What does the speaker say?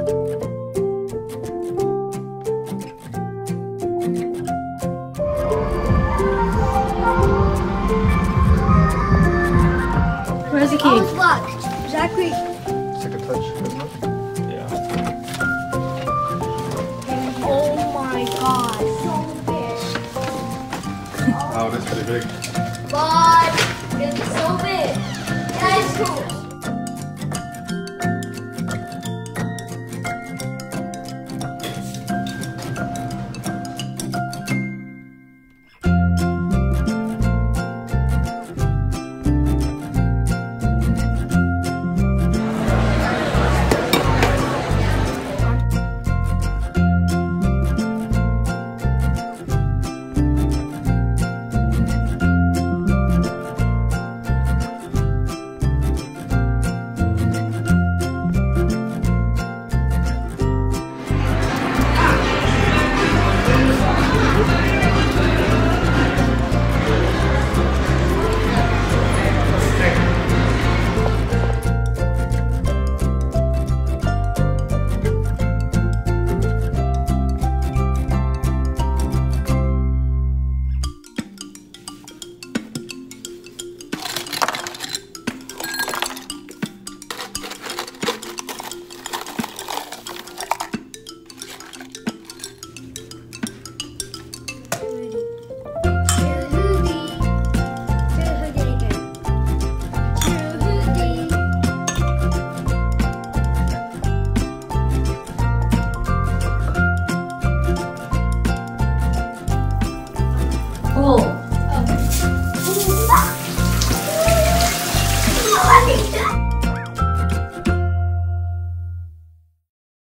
Where's the key? Oh, it's locked. Exactly. It's like a touch, isn't it? Yeah. Oh my god. So big. Oh, that's pretty big. Bye.